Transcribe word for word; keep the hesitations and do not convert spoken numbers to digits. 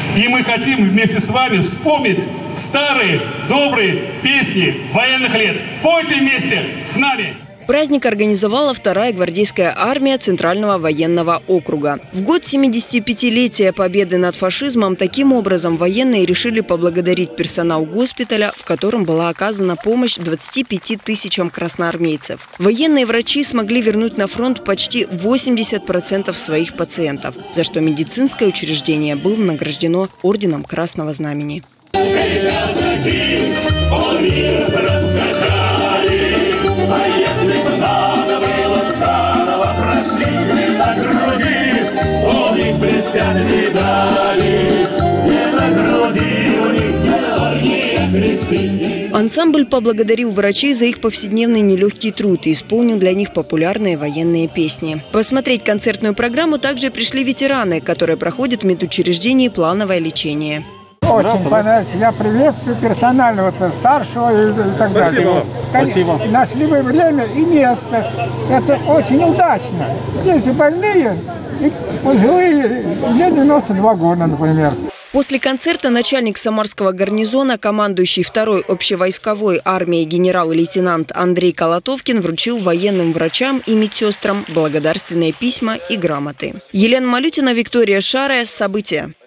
И мы хотим вместе с вами вспомнить старые добрые песни военных лет. Пойте вместе с нами! Праздник организовала вторая гвардейская армия Центрального военного округа. В год семидесятипятилетия победы над фашизмом таким образом военные решили поблагодарить персонал госпиталя, в котором была оказана помощь двадцати пяти тысячам красноармейцев. Военные врачи смогли вернуть на фронт почти восемьдесят процентов своих пациентов, за что медицинское учреждение было награждено орденом Красного Знамени. А если бы надо было заново прошли на груди, у них блестят медали, не на груди у них яркие кресты. Ансамбль поблагодарил врачей за их повседневный нелегкий труд и исполнил для них популярные военные песни. Посмотреть концертную программу также пришли ветераны, которые проходят в медучреждении плановое лечение. Очень понравилось. Я приветствую персонально вот, старшего и, и так далее. Спасибо. Нашли вы время и место. Это очень удачно. Здесь и больные, и пожилые, мне девяносто два года, например. После концерта начальник Самарского гарнизона, командующий второй общевойсковой армией генерал-лейтенант Андрей Колотовкин вручил военным врачам и медсестрам благодарственные письма и грамоты. Елена Малютина, Виктория Шарая. События.